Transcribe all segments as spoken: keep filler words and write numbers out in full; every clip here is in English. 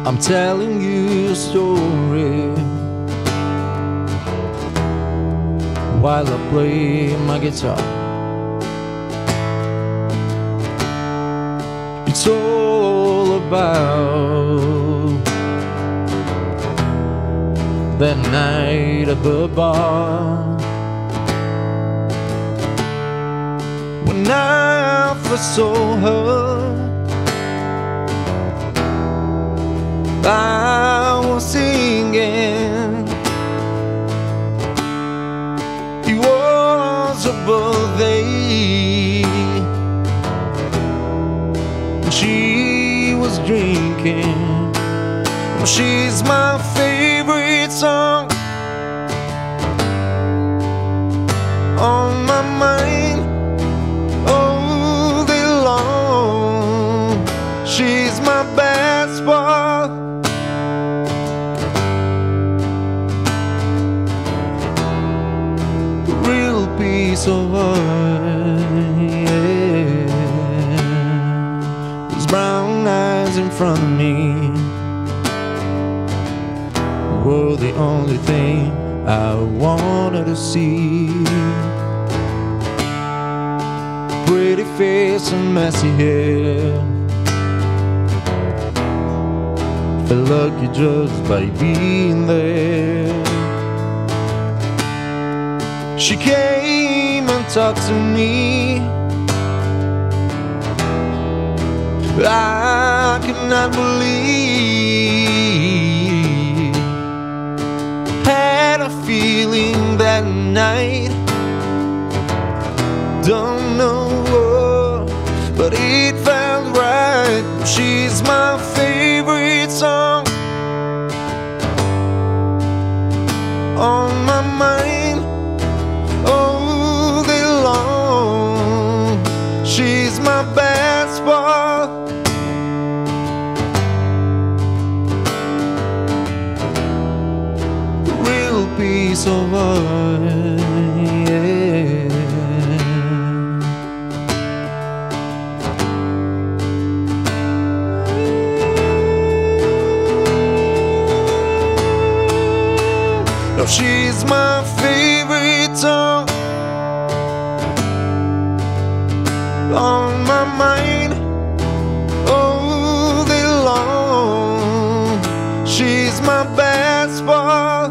I'm telling you a story while I play my guitar. It's all about that night at the bar, when I first saw her. I was singing. It was a birthday. She was drinking. She's my favorite song on my mind all day long. She's my best part. Piece of heart, yeah. Those brown eyes in front of me were the only thing I wanted to see. Pretty face and messy hair, felt lucky just by being there. She came and talked to me. I could not believe. Had a feeling that night, don't know what, but it felt right. She's my favorite song on my mind all day long. She's my best part. Real piece of heart, yeah. No, she's my favorite song on my mind all day long. She's my best part.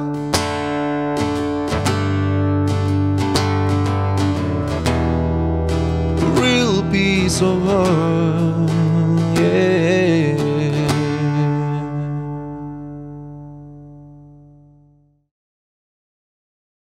A real piece of heart.